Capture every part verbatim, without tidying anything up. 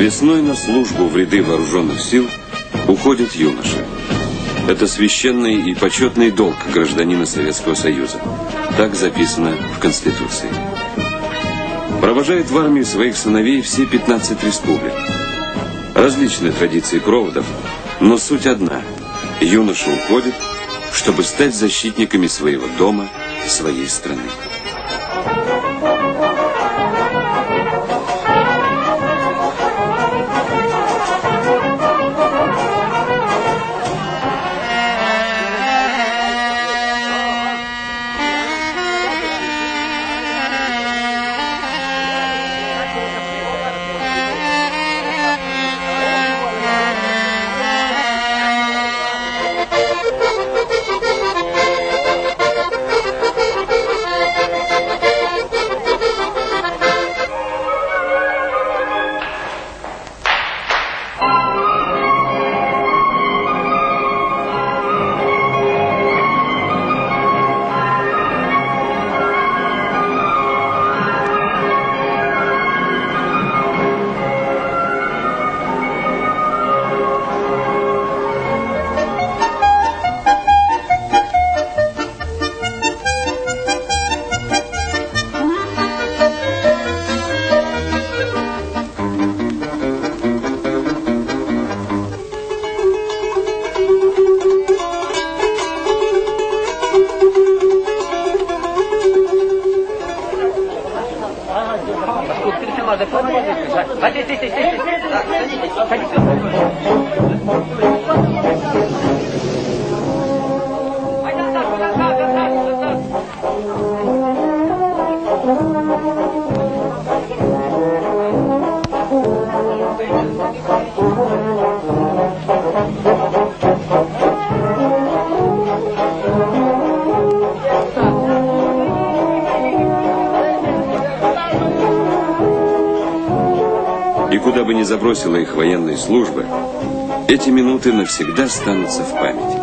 Весной на службу в ряды вооруженных сил уходит юноша. Это священный и почетный долг гражданина Советского Союза. Так записано в Конституции. Провожают в армию своих сыновей все пятнадцать республик. Различные традиции проводов, но суть одна. Юноша уходит, чтобы стать защитниками своего дома, своей страны. И куда бы ни забросила их военная служба, эти минуты навсегда останутся в памяти.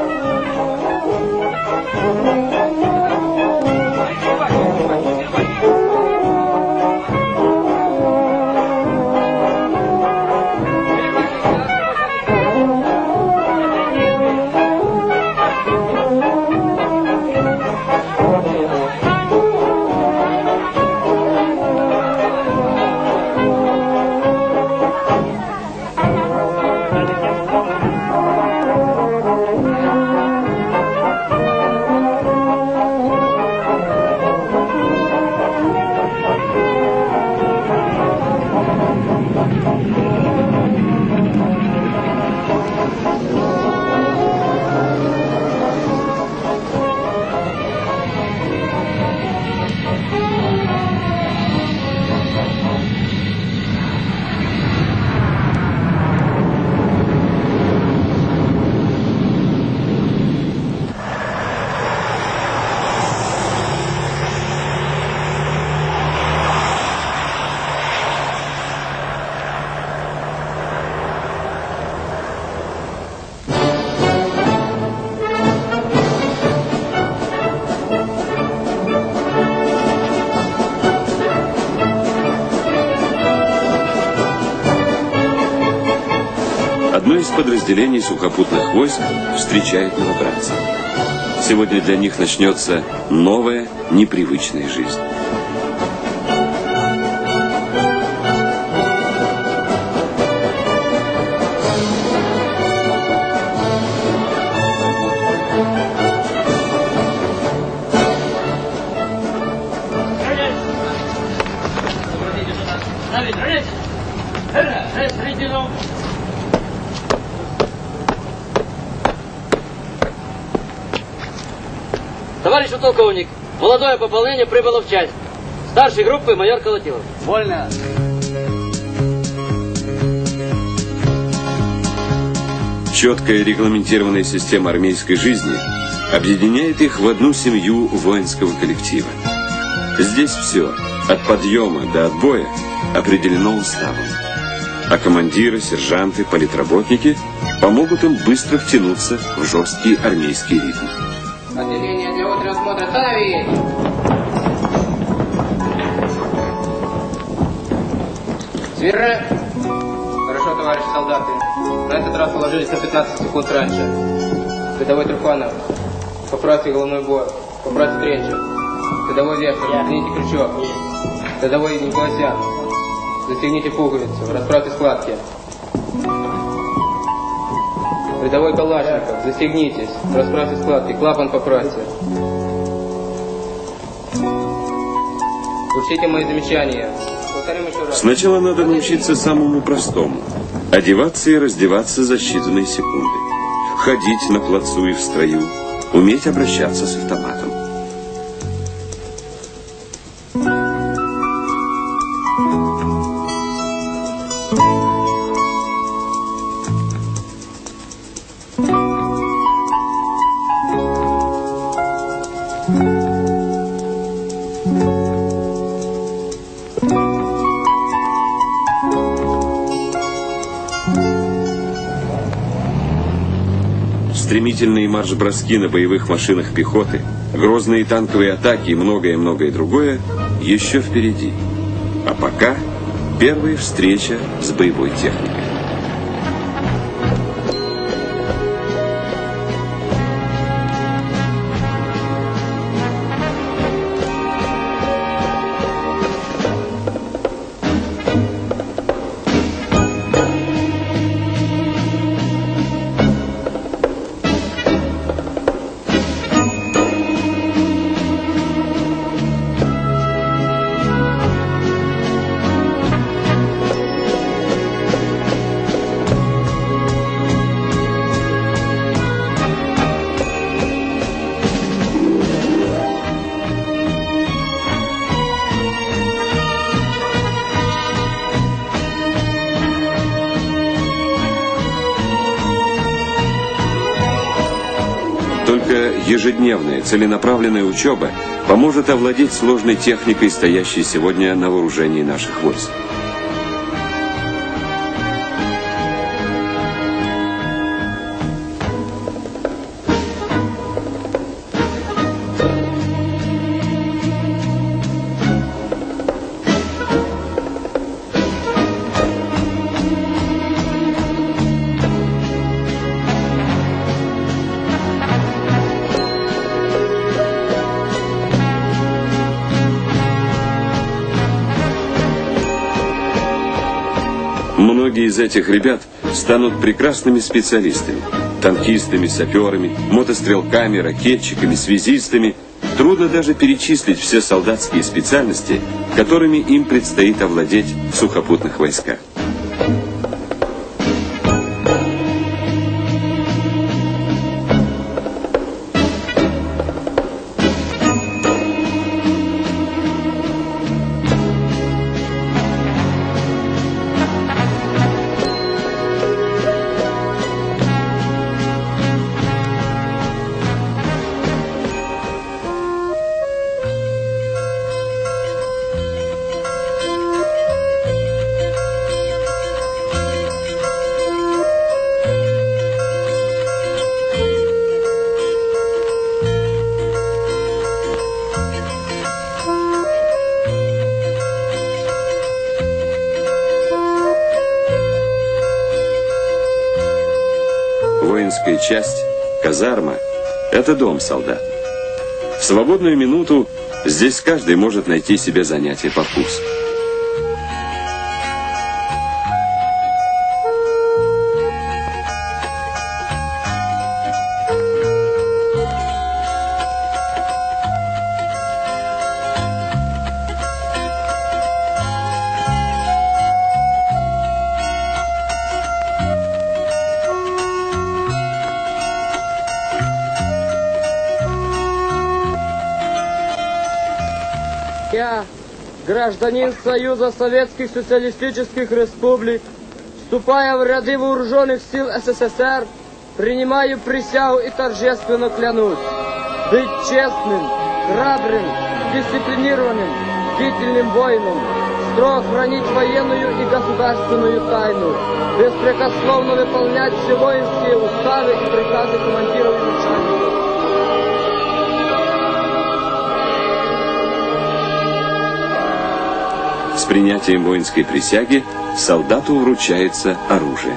Одно из подразделений сухопутных войск встречает новобранцев. Сегодня для них начнется новая, непривычная жизнь. Товарищ полковник, молодое пополнение прибыло в часть. Старшей группы майор Колотилов. Вольно. Четкая регламентированная система армейской жизни объединяет их в одну семью воинского коллектива. Здесь все, от подъема до отбоя, определено уставом. А командиры, сержанты, политработники помогут им быстро втянуться в жесткий армейский ритм. Отделение для осмотра ставить! Свирать! солдаты. На этот раз уложились на пятнадцать секунд раньше. Рядовой Труханов. Поправьте головной убор. Поправьте тренчик. Рядовой Вектор. Застегните крючок. Рядовой Николасян. Застегните пуговицу. Расправьте складки. Рядовой Калашников. Застегнитесь. Расправьте складки. Клапан поправьте. Учтите мои замечания. Повторим еще раз. Сначала надо научиться самому простому. Одеваться и раздеваться за считанные секунды. Ходить на плацу и в строю. Уметь обращаться с автоматом. Стремительные марш-броски на боевых машинах пехоты, грозные танковые атаки и многое-многое другое еще впереди. А пока первая встреча с боевой техникой. Только ежедневная, целенаправленная учеба поможет овладеть сложной техникой, стоящей сегодня на вооружении наших войск. Многие из этих ребят станут прекрасными специалистами. Танкистами, саперами, мотострелками, ракетчиками, связистами. Трудно даже перечислить все солдатские специальности, которыми им предстоит овладеть в сухопутных войсках. Воинская часть, казарма – это дом солдат. В свободную минуту здесь каждый может найти себе занятие по вкусу. Я, гражданин Союза Советских Социалистических Республик, вступая в ряды вооруженных сил СССР, принимаю присягу и торжественно клянусь быть честным, храбрым, дисциплинированным, бдительным воином, строго хранить военную и государственную тайну, беспрекословно выполнять все воинские уставы и приказы командиров и начальников. С принятием воинской присяги солдату вручается оружие.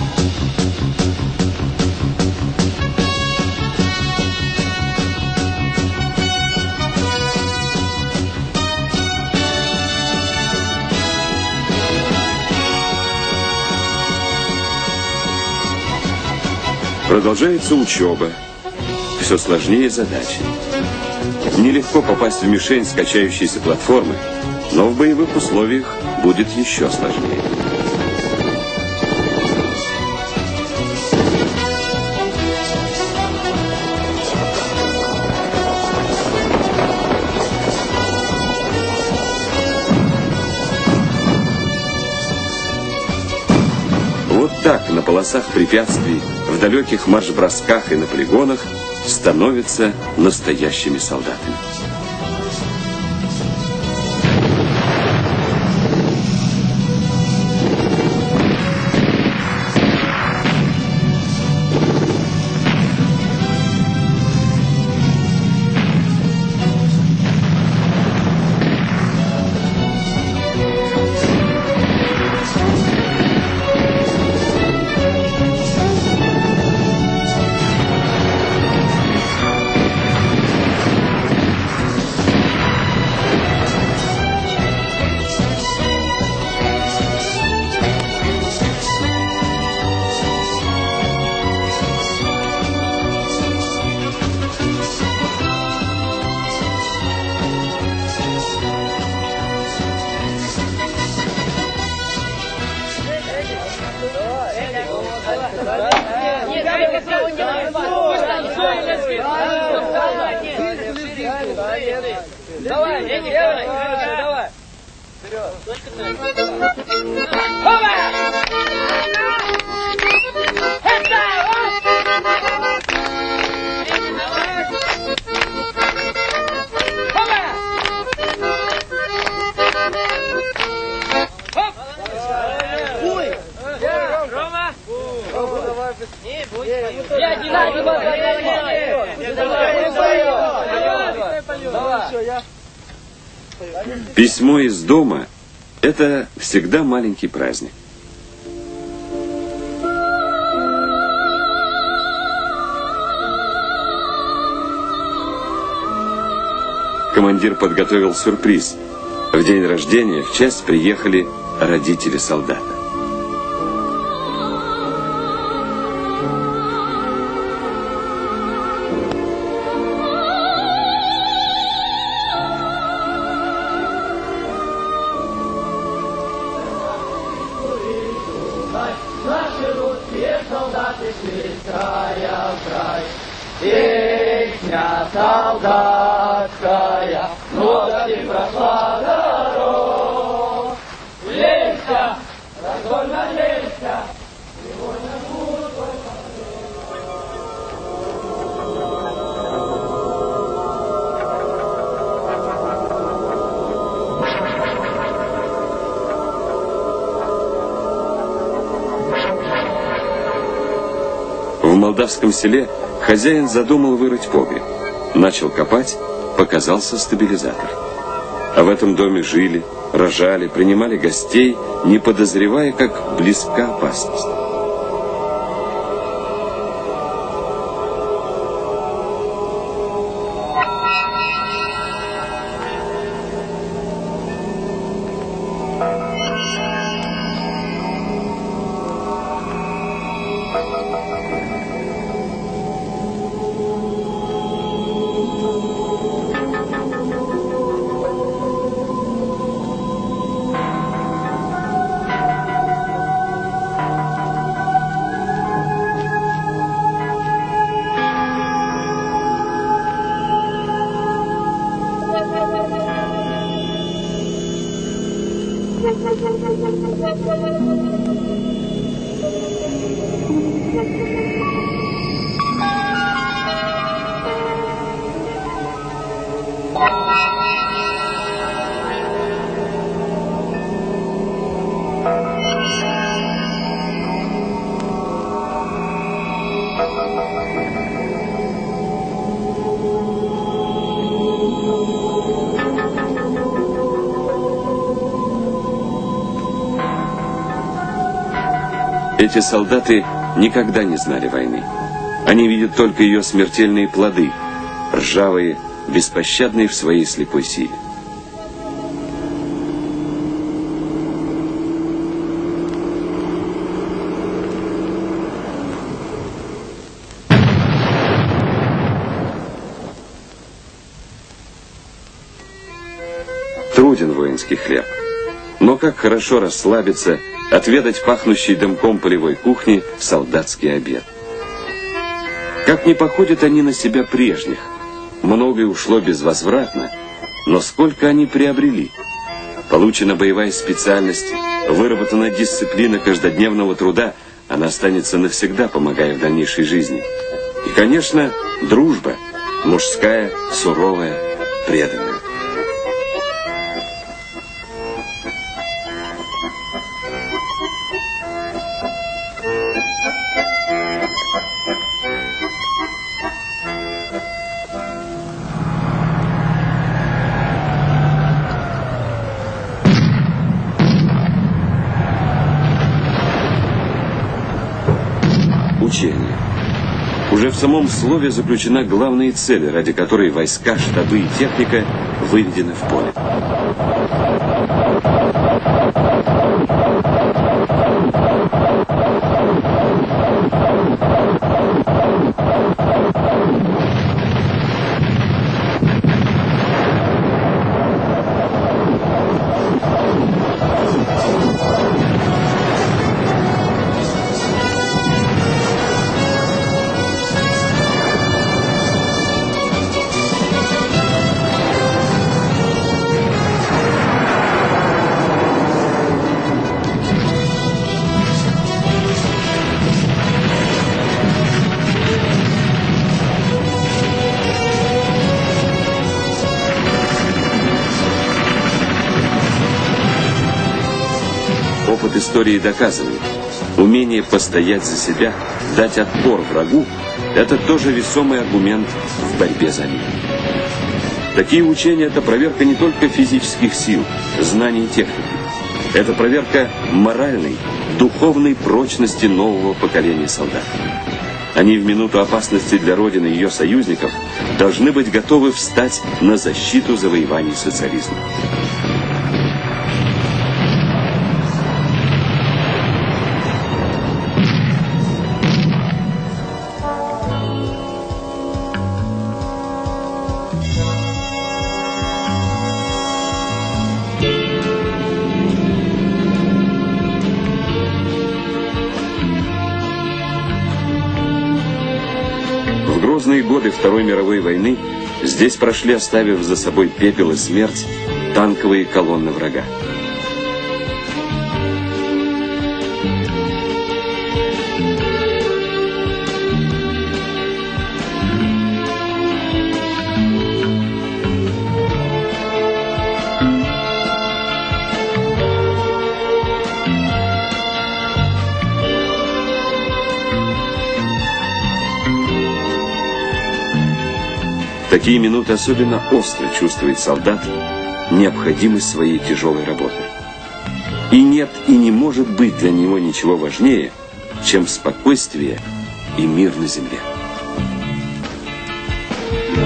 Продолжается учеба. Все сложнее задачи. Нелегко попасть в мишень с качающейся платформы, но в боевых условиях будет еще сложнее. Вот так на полосах препятствий, в далеких марш-бросках и на полигонах становятся настоящими солдатами. Давай, Денис, давай, давай. Вперед. Рома! Давай, не будь. Я не надо, давай. Письмо из дома – это всегда маленький праздник. Командир подготовил сюрприз. В день рождения в часть приехали родители солдата. Наши русские солдаты шли с края в край. Песня солдатская, много ты прошла дорог. Лейся, разгольно лейся, сегодня будет твой В молдавском селе хозяин задумал вырыть погреб. Начал копать, показался стабилизатор. А в этом доме жили, рожали, принимали гостей, не подозревая, как близка опасность. Эти солдаты никогда не знали войны. Они видят только ее смертельные плоды, ржавые, беспощадные в своей слепой силе. Труден воинский хлеб. Но как хорошо расслабиться, отведать пахнущий дымком полевой кухни солдатский обед. Как не походят они на себя прежних. Многое ушло безвозвратно, но сколько они приобрели. Получена боевая специальность, выработана дисциплина каждодневного труда, она останется навсегда, помогая в дальнейшей жизни. И, конечно, дружба, мужская, суровая, преданная. Учение. Уже в самом слове заключена главная цель, ради которой войска, штабы и техника выведены в поле. Опыт истории доказывает, умение постоять за себя, дать отпор врагу – это тоже весомый аргумент в борьбе за мир. Такие учения – это проверка не только физических сил, знаний и техники. Это проверка моральной, духовной прочности нового поколения солдат. Они в минуту опасности для Родины и ее союзников должны быть готовы встать на защиту завоеваний социализма. В грозные годы Второй мировой войны здесь прошли, оставив за собой пепел и смерть, танковые колонны врага. В такие минуты особенно остро чувствует солдат необходимость своей тяжелой работы. И нет и не может быть для него ничего важнее, чем спокойствие и мир на земле.